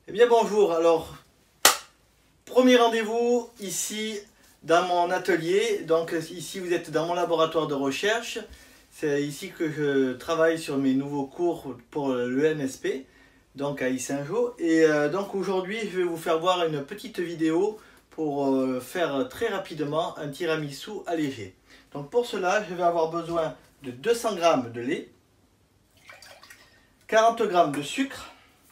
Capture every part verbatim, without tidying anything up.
Eh bien bonjour, alors premier rendez-vous ici dans mon atelier, donc ici vous êtes dans mon laboratoire de recherche, c'est ici que je travaille sur mes nouveaux cours pour l'E N S P, donc à Yssingeaux, et euh, donc aujourd'hui je vais vous faire voir une petite vidéo pour euh, faire très rapidement un tiramisu allégé. Donc pour cela je vais avoir besoin de deux cents grammes de lait, quarante grammes de sucre,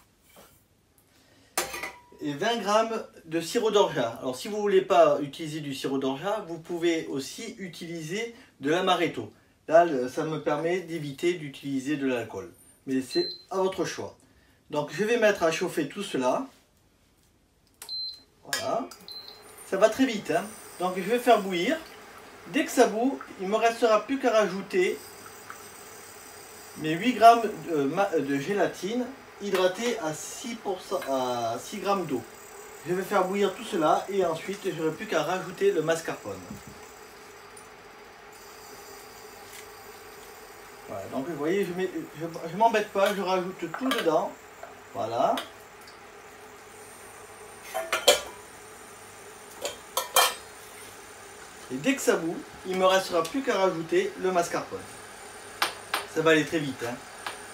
et vingt grammes de sirop d'orgeat. Alors si vous ne voulez pas utiliser du sirop d'orgeat, vous pouvez aussi utiliser de l'amaretto. Là, ça me permet d'éviter d'utiliser de l'alcool. Mais c'est à votre choix. Donc je vais mettre à chauffer tout cela. Voilà. Ça va très vite, hein. Donc je vais faire bouillir. Dès que ça bout, il ne me restera plus qu'à rajouter mes huit grammes de, de gélatine hydratée à six pour cent, à six grammes d'eau. Je vais faire bouillir tout cela et ensuite je n'aurai plus qu'à rajouter le mascarpone. Voilà, donc vous voyez, je ne m'embête pas, je rajoute tout dedans. Voilà. Et dès que ça bout, il ne me restera plus qu'à rajouter le mascarpone. Ça va aller très vite, hein.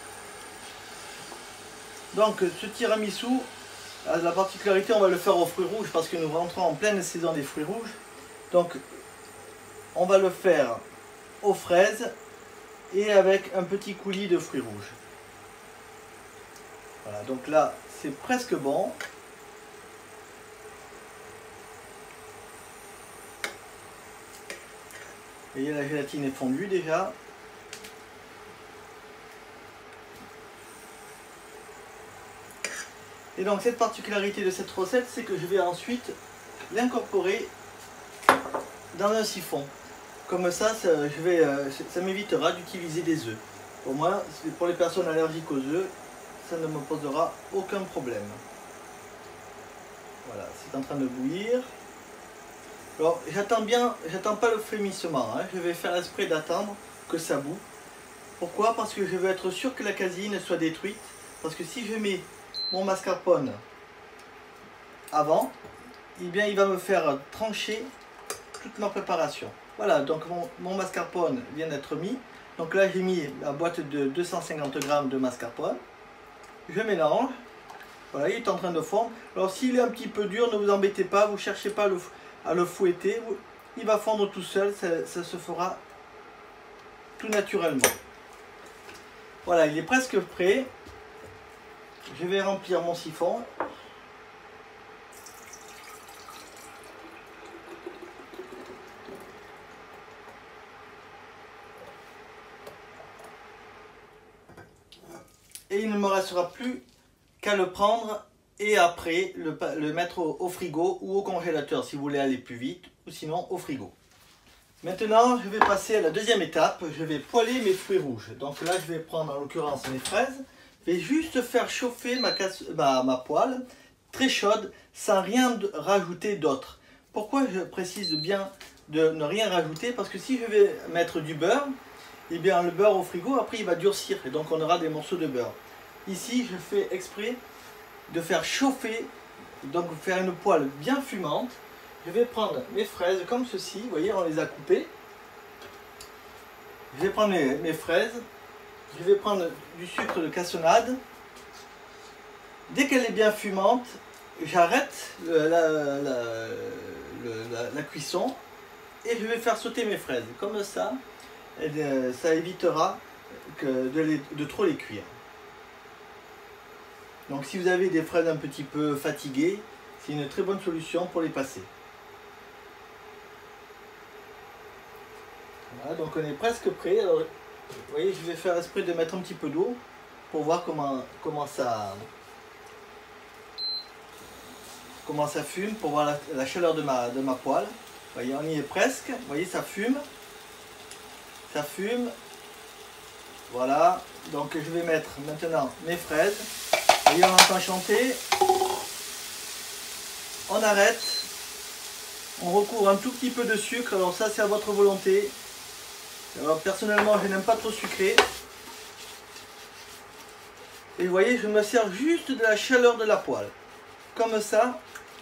Donc ce tiramisu, la particularité, on va le faire aux fruits rouges parce que nous rentrons en pleine saison des fruits rouges. Donc on va le faire aux fraises et avec un petit coulis de fruits rouges. Voilà, donc là c'est presque bon. Vous voyez, la gélatine est fondue déjà. Et donc cette particularité de cette recette, c'est que je vais ensuite l'incorporer dans un siphon. Comme ça, ça, je vais, ça m'évitera d'utiliser des œufs. Pour moi, pour les personnes allergiques aux œufs, ça ne me posera aucun problème. Voilà, c'est en train de bouillir. Alors, j'attends bien, j'attends pas le frémissement, hein. Je vais faire exprès d'attendre que ça bout. Pourquoi? Parce que je veux être sûr que la caséine soit détruite. Parce que si je mets mon mascarpone avant, eh bien il va me faire trancher toute ma préparation. Voilà, donc mon, mon mascarpone vient d'être mis. Donc là j'ai mis la boîte de deux cent cinquante grammes de mascarpone. Je mélange. Voilà, il est en train de fondre. Alors s'il est un petit peu dur, ne vous embêtez pas, vous ne cherchez pas le, à le fouetter. Il va fondre tout seul, ça, ça se fera tout naturellement. Voilà, il est presque prêt. Je vais remplir mon siphon. Et il ne me restera plus qu'à le prendre et après le, le mettre au, au frigo ou au congélateur si vous voulez aller plus vite, ou sinon au frigo. Maintenant, je vais passer à la deuxième étape. Je vais poêler mes fruits rouges. Donc là, je vais prendre en l'occurrence mes fraises. Je vais juste faire chauffer ma, casse, ma, ma poêle très chaude sans rien rajouter d'autre. Pourquoi je précise bien de ne rien rajouter? Parce que si je vais mettre du beurre, eh bien le beurre au frigo, après il va durcir et donc on aura des morceaux de beurre. Ici, je fais exprès de faire chauffer, donc faire une poêle bien fumante. Je vais prendre mes fraises comme ceci, vous voyez, on les a coupées. Je vais prendre mes, mes fraises. Je vais prendre du sucre de cassonade. Dès qu'elle est bien fumante, j'arrête la, la, la, la, la cuisson et je vais faire sauter mes fraises. Comme ça, et ça évitera que de, les, de trop les cuire. Donc si vous avez des fraises un petit peu fatiguées, c'est une très bonne solution pour les passer. Voilà, donc on est presque prêt. Alors, vous voyez, je vais faire exprès de mettre un petit peu d'eau pour voir comment, comment, ça, comment ça fume, pour voir la, la chaleur de ma, de ma poêle. Vous voyez, on y est presque. Vous voyez, ça fume. Ça fume. Voilà. Donc je vais mettre maintenant mes fraises. Vous voyez, on entend chanter. On arrête. On recouvre un tout petit peu de sucre. Alors ça, c'est à votre volonté. Alors personnellement, je n'aime pas trop sucré. Et vous voyez, je me sers juste de la chaleur de la poêle. comme ça,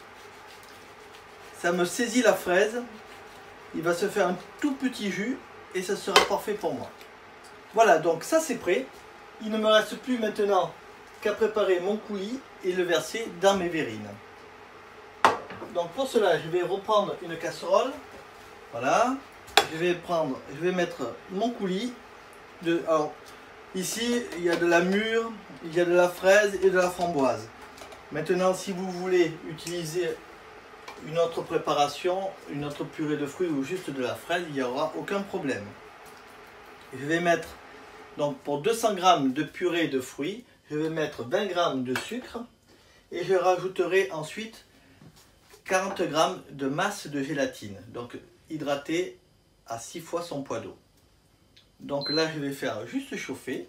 ça me saisit la fraise. Il va se faire un tout petit jus et ça sera parfait pour moi. Voilà, donc ça c'est prêt. Il ne me reste plus maintenant qu'à préparer mon coulis et le verser dans mes verrines. Donc pour cela, je vais reprendre une casserole. Voilà. Je vais prendre, je vais mettre mon coulis. De, alors, ici, il y a de la mûre, il y a de la fraise et de la framboise. Maintenant, si vous voulez utiliser une autre préparation, une autre purée de fruits ou juste de la fraise, il n'y aura aucun problème. Je vais mettre, donc pour deux cents grammes de purée de fruits, je vais mettre vingt grammes de sucre et je rajouterai ensuite quarante grammes de masse de gélatine, donc hydratée à six fois son poids d'eau. Donc là, je vais faire juste chauffer.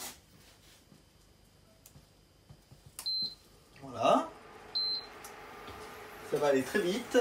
Voilà. Ça va aller très vite.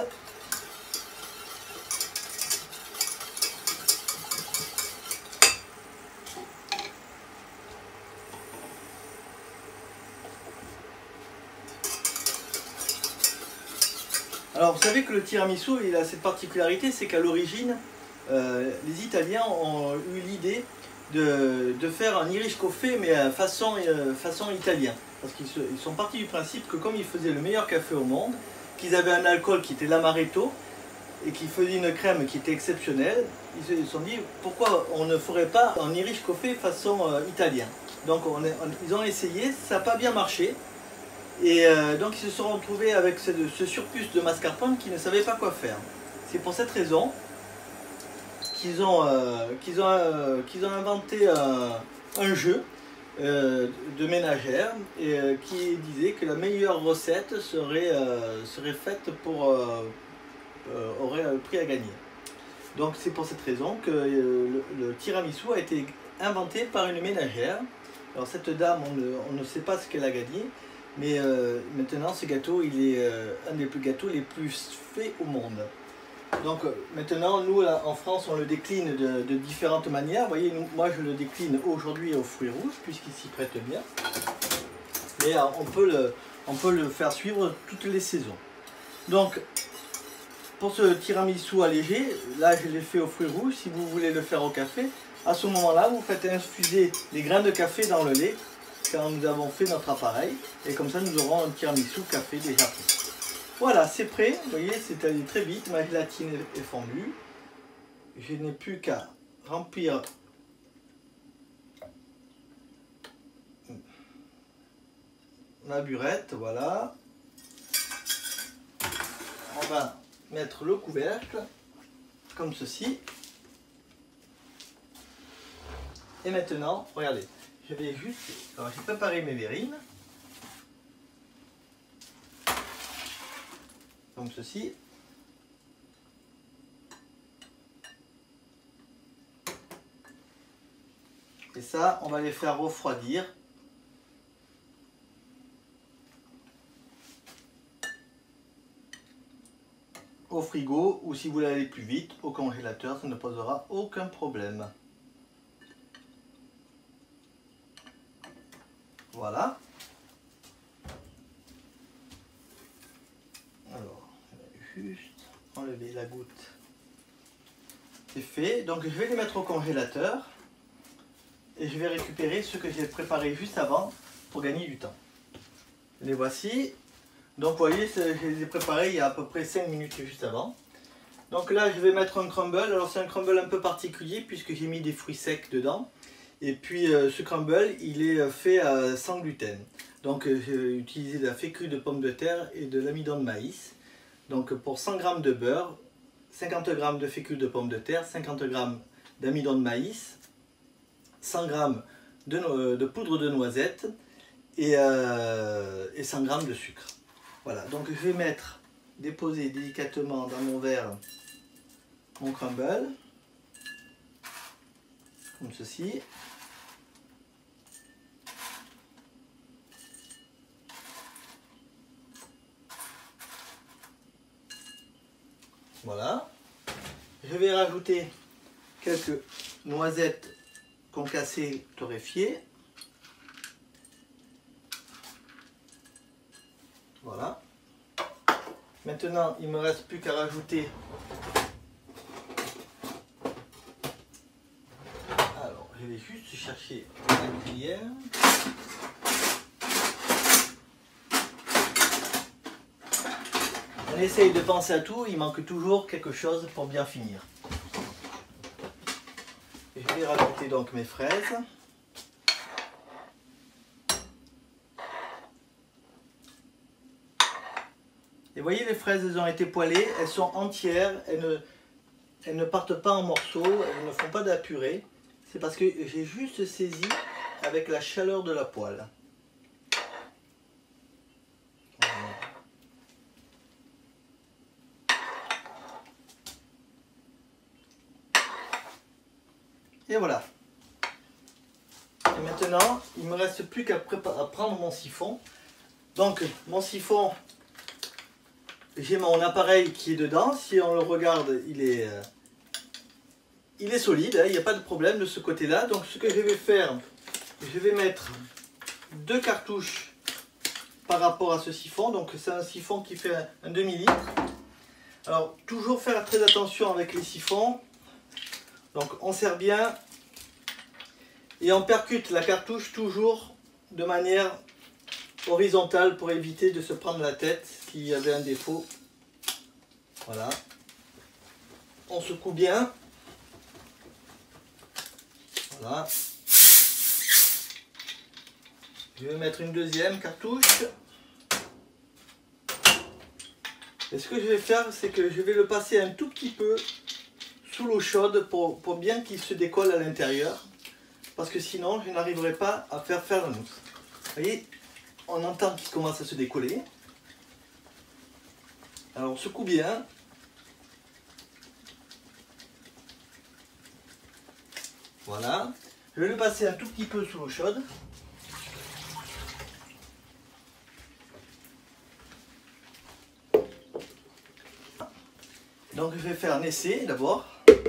Alors vous savez que le tiramisu, il a cette particularité, c'est qu'à l'origine, euh, les Italiens ont eu l'idée de, de faire un Irish coffee, mais à façon, euh, façon italien. Parce qu'ils ils sont partis du principe que comme ils faisaient le meilleur café au monde, qu'ils avaient un alcool qui était l'amaretto, et qu'ils faisaient une crème qui était exceptionnelle, ils se sont dit pourquoi on ne ferait pas un Irish coffee façon euh, italien. Donc on, on, ils ont essayé, ça n'a pas bien marché. Et euh, donc ils se sont retrouvés avec ce, ce surplus de mascarpone qui ne savaient pas quoi faire. C'est pour cette raison qu'ils ont, euh, qu'ils ont, euh, qu'ils ont inventé un, un jeu euh, de ménagère et, euh, qui disait que la meilleure recette serait, euh, serait faite pour euh, euh, aurait un prix à gagner. Donc c'est pour cette raison que euh, le, le tiramisu a été inventé par une ménagère. Alors cette dame, on ne, on ne sait pas ce qu'elle a gagné. Mais euh, maintenant, ce gâteau, il est euh, un des plus gâteaux les plus faits au monde. Donc euh, maintenant, nous, là, en France, on le décline de, de différentes manières. Vous voyez, nous, moi, je le décline aujourd'hui aux fruits rouges, puisqu'il s'y prête bien. Mais euh, on, peut le, on peut le faire suivre toutes les saisons. Donc, pour ce tiramisu allégé, là, je l'ai fait aux fruits rouges. Si vous voulez le faire au café, à ce moment-là, vous faites infuser les grains de café dans le lait quand nous avons fait notre appareil, et comme ça nous aurons un tiramisu café déjà pris. Voilà, c'est prêt, vous voyez, c'est allé très vite, ma gélatine est fondue. Je n'ai plus qu'à remplir ma burette, voilà. On va mettre le couvercle, comme ceci. Et maintenant, regardez. Je vais juste, alors j'ai préparé mes verrines, comme ceci. Et ça, on va les faire refroidir. Au frigo, ou si vous voulez aller plus vite, au congélateur, ça ne posera aucun problème. Voilà. Alors, je vais juste enlever la goutte. C'est fait. Donc, je vais les mettre au congélateur. Et je vais récupérer ce que j'ai préparé juste avant pour gagner du temps. Les voici. Donc, vous voyez, je les ai préparés il y a à peu près cinq minutes juste avant. Donc là, je vais mettre un crumble. Alors, c'est un crumble un peu particulier puisque j'ai mis des fruits secs dedans. Et puis euh, ce crumble, il est fait euh, sans gluten. Donc euh, j'ai utilisé de la fécule de pommes de terre et de l'amidon de maïs. Donc pour cent grammes de beurre, cinquante grammes de fécule de pommes de terre, cinquante grammes d'amidon de maïs, cent grammes de, no de poudre de noisette et, euh, et cent grammes de sucre. Voilà, donc je vais mettre, déposer délicatement dans mon verre mon crumble, comme ceci. Voilà. Je vais rajouter quelques noisettes concassées torréfiées. Voilà. Maintenant, il ne me reste plus qu'à rajouter. Alors, je vais juste chercher la cuillère. On essaye de penser à tout, il manque toujours quelque chose pour bien finir. Et je vais rajouter donc mes fraises. Et vous voyez, les fraises, elles ont été poêlées, elles sont entières, elles ne, elles ne partent pas en morceaux, elles ne font pas de la purée. C'est parce que j'ai juste saisi avec la chaleur de la poêle. Voilà. Et voilà. Et maintenant, il ne me reste plus qu'à prendre mon siphon. Donc, mon siphon, j'ai mon appareil qui est dedans. Si on le regarde, il est, euh, il est solide, hein, il n'y a pas de problème de ce côté-là. Donc, ce que je vais faire, je vais mettre deux cartouches par rapport à ce siphon. Donc, c'est un siphon qui fait un demi-litre. Alors, toujours faire très attention avec les siphons. Donc, on serre bien et on percute la cartouche toujours de manière horizontale pour éviter de se prendre la tête s'il y avait un défaut. Voilà. On secoue bien. Voilà. Je vais mettre une deuxième cartouche. Et ce que je vais faire, c'est que je vais le passer un tout petit peu sous l'eau chaude pour, pour bien qu'il se décolle à l'intérieur. Parce que sinon, je n'arriverai pas à faire faire la mousse. Vous voyez, on entend qu'il commence à se décoller. Alors on secoue bien. Voilà. Je vais le passer un tout petit peu sous l'eau chaude. Donc je vais faire un essai d'abord.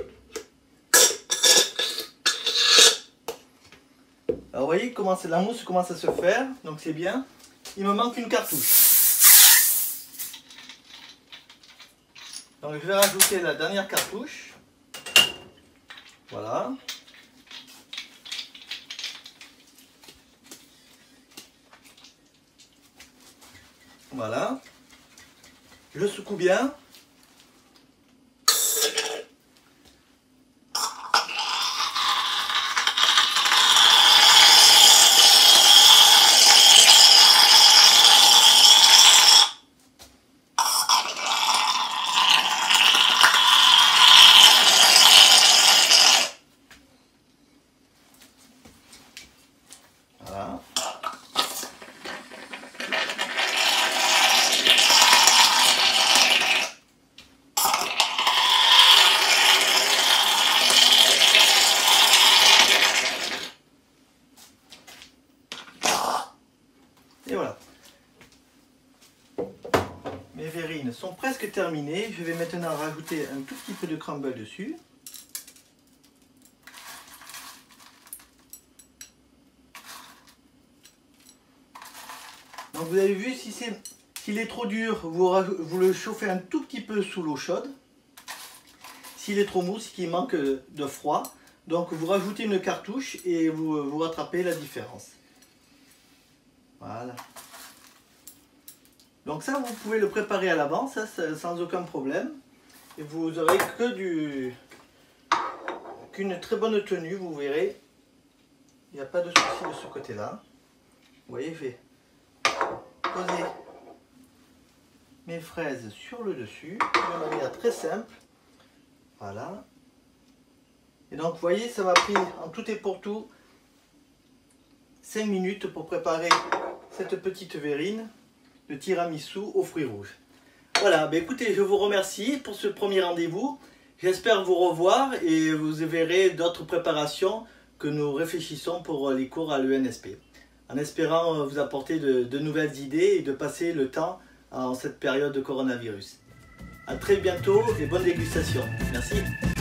Alors vous voyez comment la mousse commence à se faire, donc c'est bien. Il me manque une cartouche. Donc je vais rajouter la dernière cartouche. Voilà. Voilà. Je secoue bien. Voilà. Et voilà. Mes verrines sont presque terminées. Je vais maintenant rajouter un tout petit peu de crumble dessus. Donc vous avez vu, si c'est s'il est trop dur, vous, vous le chauffez un tout petit peu sous l'eau chaude. S'il est trop mou, c'est qu'il manque de froid. Donc vous rajoutez une cartouche et vous, vous rattrapez la différence. Voilà. Donc ça, vous pouvez le préparer à l'avance, sans aucun problème. Et vous aurez que du qu'une très bonne tenue, vous verrez. Il n'y a pas de souci de ce côté-là. Vous voyez, je vais poser mes fraises sur le dessus de manière très simple. Voilà. Et donc, vous voyez, ça m'a pris en tout et pour tout cinq minutes pour préparer cette petite verrine de tiramisu aux fruits rouges. Voilà, ben écoutez, je vous remercie pour ce premier rendez-vous. J'espère vous revoir et vous verrez d'autres préparations que nous réfléchissons pour les cours à l'E N S P. En espérant vous apporter de, de nouvelles idées et de passer le temps en cette période de coronavirus. A très bientôt et bonne dégustation. Merci.